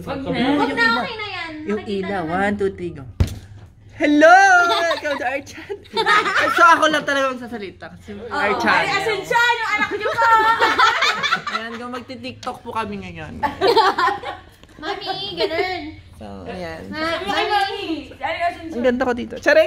Wag na, okay na yan. Yung ilaw, 1, 2, 3, go. Hello! Welcome to our channel. So ako lang talaga magsasalita kasi our channel. Ay, Asensyon! Yung anak niyo po! Ayan, magti-tiktok po kami ngayon. Mami, ganun. So, ayan. Mami! Ang ganda ko dito. Charing!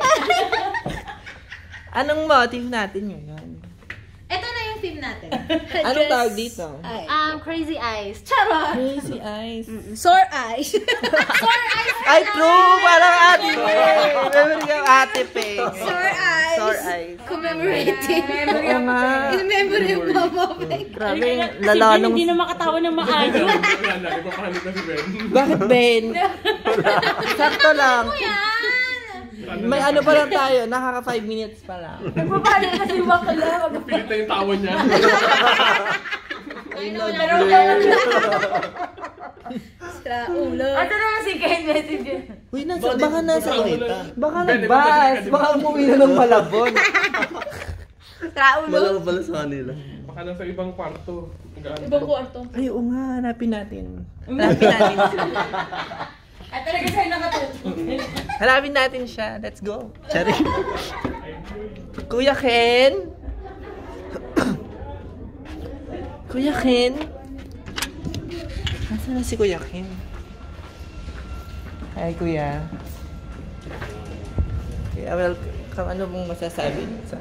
Anong motive natin ngayon? Ito na yung theme natin. Anong tawag dito? Crazy eyes. Charot! Crazy eyes. Sore eyes. Sore eyes! Ay, true! Parang ate Peng! Memory ka ate Peng. Sore eyes. Sore eyes. Commemorating. Oo nga. In memory of Mama Peng. Grabe, lalanong... Hindi na makatawa ng maayos. Nagpapahanip na si Ben. Bakit, Ben? Sakto lang. May ano pa lang tayo, nakaka 5 minutes pa lang. Nagpapalit kasi bakla. Pilit na yung tawa niya. Ay, no, Sa ulo. Ito naman si Ken Messenger. Uy, baka nasa baka nagbas, baka umuwi na ng Malabon. Sa ulo. Malabo pala sa kanila. Baka nasa ibang kwarto. Ibang kwarto. Ay, oo nga, hanapin natin. Hanapin natin siya. At talaga sa'yo nakatutok. Hanapin natin siya. Let's go. Sorry. Kuya Ken? Kuya Ken? Nasaan na si Kuya Ken? Hi, Kuya. Kuya, welcome. Ano mong masasabi sa...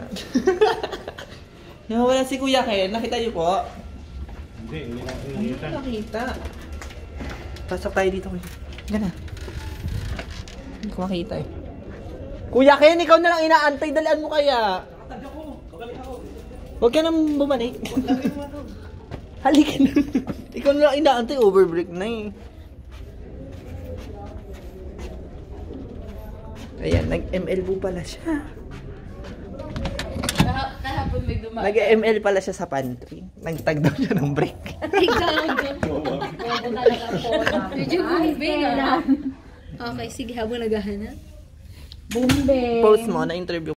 Wala si Kuya Ken. Nakita niyo po? Hindi Nakita. Pasok tayo dito, Kuya. Gana. Hindi ko makita eh. Kuya Ken, ikaw na lang inaantay. Dalian mo kaya. Huwag ka nang bumalik. Halika na. Ikaw na lang inaantay. Overbreak na eh. Ayan, nag-ML po pala siya. Kahapon may dumaan. Nag-ML pala siya sa pantry. Nagtag daw siya ng break. Ay, gago. Medyo booming ah. Okay, sige, habang naghahanap. Boombe. Post mo na interview.